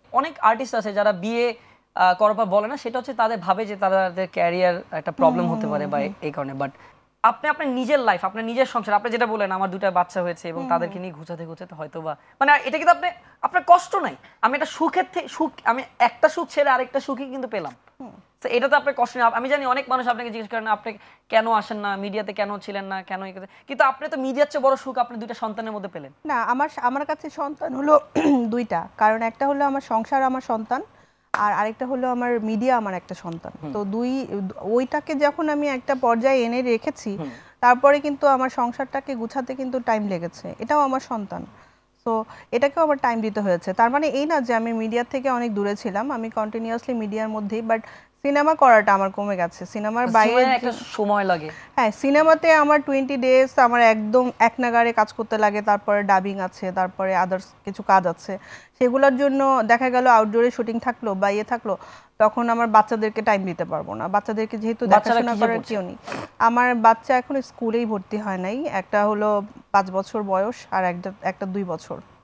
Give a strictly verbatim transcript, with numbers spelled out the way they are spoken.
অনেক আর্টিস্ট আছে যারা বিয়ে করার পর বলে না, সেটা হচ্ছে তাদের ভাবে যে তাদের ক্যারিয়ার একটা প্রবলেম হতে পারে বা এই কারণে। বাট আপনি আপনার নিজের লাইফ, আপনার নিজের সংসার, আপনি যেটা বলেন আমার দুটা বাচ্চা হয়েছে এবং তাদেরকে নিয়ে ঘুচাতে ঘুচাতে হয়তো বা মানে এটা কিন্তু আপনি আপনার কষ্ট নাই, আমি একটা সুখের থেকে সুখ, আমি একটা সুখ ছেড়ে আরেকটা সুখই কিন্তু পেলাম। তো এটা তো আপনার কষ্ট নেই। আমি জানি অনেক মানুষ আপনাকে জিজ্ঞেস করেন আপনি কেন আসেন না মিডিয়াতে, কেন ছিলেন না, কেন, কিন্তু আপনি তো মিডিয়ার চেয়ে বড় সুখ আপনি দুইটা সন্তানের মধ্যে পেলেন। না, আমার আমার কাছে সন্তান হলো দুইটা, কারণ একটা হলো আমার সংসার আমার সন্তান, আর আরেকটা হলো আমার মিডিয়া আমার একটা সন্তান। তো দুই ওইটাকে যখন আমি একটা পর্যায়ে এনে রেখেছি, তারপরে কিন্তু আমার সংসারটাকে গুছাতে কিন্তু টাইম লেগেছে, এটাও আমার সন্তান। তো এটাকেও আমার টাইম দিতে হয়েছে। তার মানে এই না যে আমি মিডিয়া থেকে অনেক দূরে ছিলাম, আমি কন্টিনিউয়াসলি মিডিয়ার মধ্যেই, বাট সিনেমা করাটা আমার কমে গেছে। সিনেমার বাইরে একটা সময় লাগে। হ্যাঁ, সিনেমাতে আমার টোয়েন্টি ডেজ আমার একদম এক নাগারে কাজ করতে লাগে, তারপরে ডাবিং আছে, তারপরে আদার্স কিছু কাজ আছে, সেগুলোর জন্য দেখা গেল আউটডোরে শুটিং থাকলো বা ইয়ে থাকলো, তখন আমার বাচ্চাদেরকে টাইম দিতে পারবো না। বাচ্চাদেরকে যেহেতু দেখাশোনা করার কেউ নেই, আমার বাচ্চা এখন স্কুলেই ভর্তি হয় নাই, একটা হলো পাঁচ বছর বয়স আর একটা একটা দুই বছর।